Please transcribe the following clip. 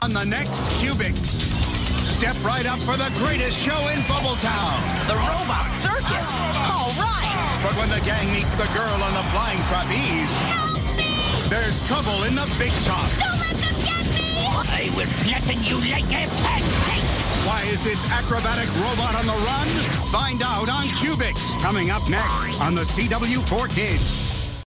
On the next Cubix, step right up for the greatest show in Bubbletown. The robot circus. All right. But when the gang meets the girl on the flying trapeze, Help me! there's trouble in the big top. Don't let them get me! I will flatten you like a pancake. Why is this acrobatic robot on the run? Find out on Cubix, coming up next on the CW4Kids.